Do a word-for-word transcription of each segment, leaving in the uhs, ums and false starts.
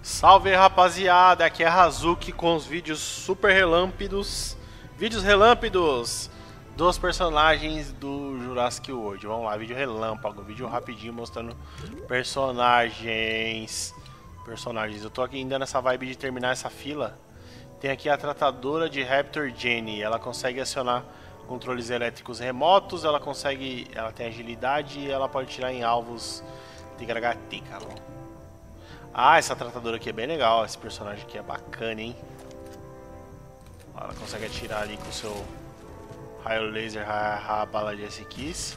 Salve rapaziada, aqui é Hazuki com os vídeos super relâmpados, vídeos relâmpados dos personagens do Jurassic World. Vamos lá, vídeo relâmpago, vídeo rapidinho mostrando personagens. Personagens, eu tô aqui ainda nessa vibe de terminar essa fila. Tem aqui a tratadora de Raptor Jenny, ela consegue acionar controles elétricos remotos, ela consegue, ela tem agilidade e ela pode tirar em alvos de H T, cara. Ah, essa tratadora aqui é bem legal, esse personagem aqui é bacana, hein? Ela consegue atirar ali com o seu raio laser, a bala de S-Kiss.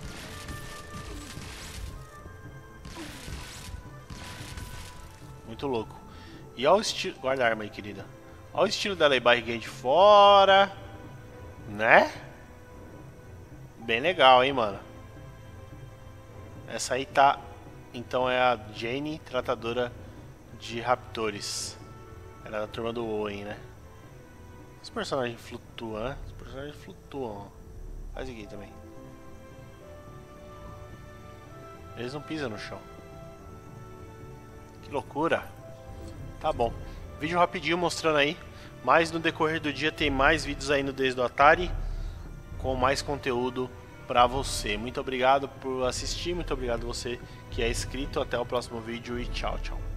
Muito louco. E olha o estilo... Guarda a arma aí, querida. Olha o estilo dela aí, barriguinha de fora. Né? Bem legal, hein, mano? Essa aí tá... Então é a Jenny, tratadora de raptores. Ela é da turma do Owen, né? Os personagens flutuam, né? Os personagens flutuam. Faz aqui também. Eles não pisam no chão. Que loucura. Tá bom. Vídeo rapidinho mostrando aí. Mas no decorrer do dia tem mais vídeos aí no Desde o Atari. Com mais conteúdo pra você. Muito obrigado por assistir. Muito obrigado você que é inscrito. Até o próximo vídeo e tchau, tchau.